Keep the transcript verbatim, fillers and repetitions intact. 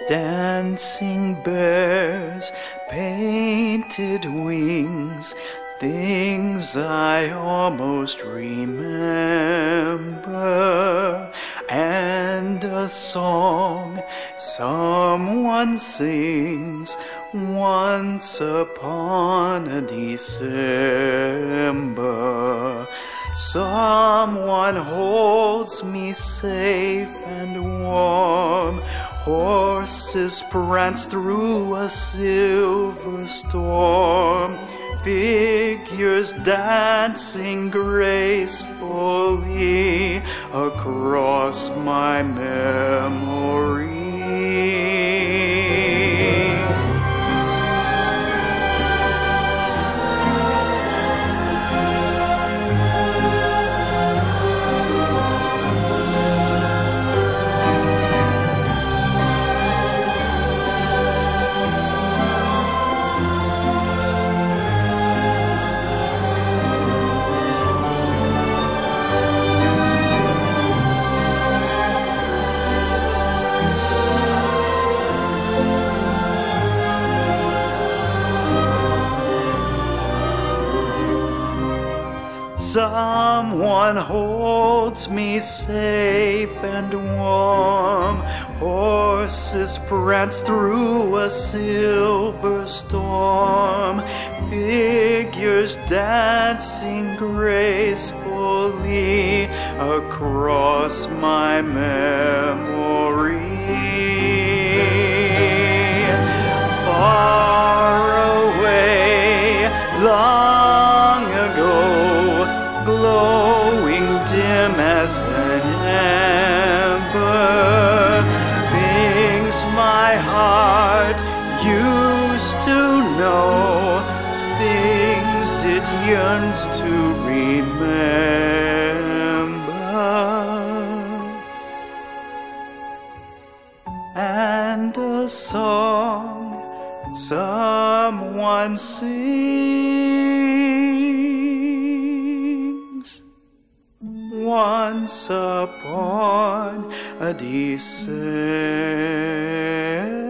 dancing bears, painted wings, things I almost remember, and a song someone sings once upon a December. Someone holds me safe and warm. Horses prance through a silver storm. Figures dancing gracefully across my memory. Someone holds me safe and warm. Horses prance through a silver storm. Figures dancing gracefully across my memory. Far away, long ago, glowing dim as an ember, things my heart used to know, things it yearns to remember. And a song someone sings once upon a December.